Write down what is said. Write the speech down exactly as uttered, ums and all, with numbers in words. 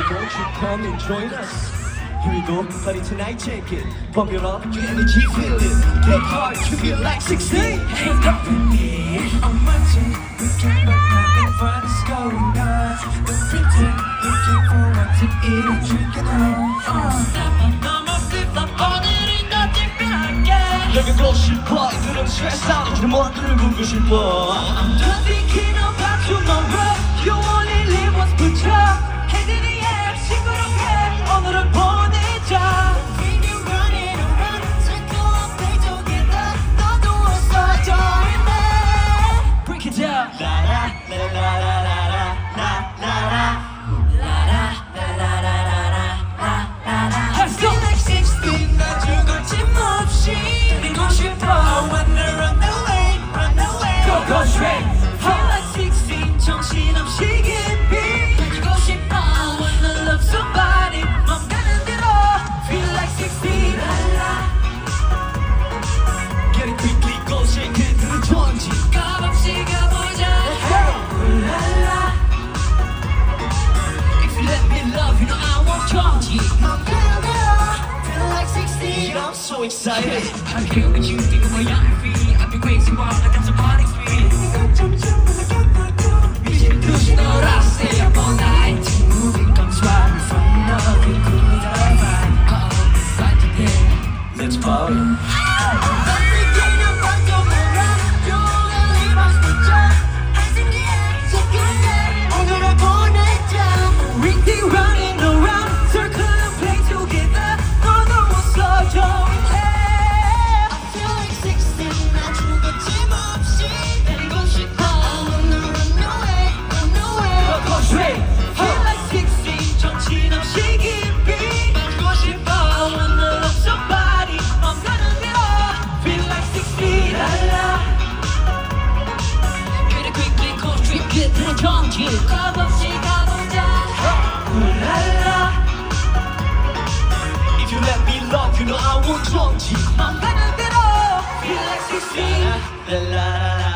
won't you come and join us? Here we go, party tonight, check it. Pump it up, your energy, feel it. Get hard, you feel like sixteen. Hey, come with me. I'm watching, looking but nothing fun's going on. Don't pretend, looking forward to eating, drinking on. Step up, 너무 flip-flop, 오늘은 더 특별하게. 내가 보고 싶어, 이들은 stress out, 이들은 뭐들을 보고 싶어. I'm done thinking about tomorrow. You only live once, put your head in the air. 싱그럽게 오늘은 보내자. When you're running around, circle play together. 너도 어서 join me. Break it down. La la la la la la la la la la la la la la la. I feel like sixteen, 아주 거침없이 뛰고 싶어. I wanna run away, run away. Go go straight. Feel like sixteen, 정신없이 깊이 뛰고 싶어. I wanna love somebody, 맘 가는 대로. Feel like sixteen. Get it quickly, go shake it, 그들은 전지. 값없이 가보자. Ooh-la-la. If you let me love you, know I won't 정지. 맘 가는 대로. Feel like sixteen. I'm so excited. I'm here with you, think of my young feet. I've been crazy wild, I got some body speed. 미친 널 I stay up all night. Moving comes right from nothing to the right. Oh, fight today. Let's party. 정지 값없이 가보자. Ooh-la-la. If you let me love you, know I won't 정지. 맘 가는 대로. Feel like sixteen. La la la la.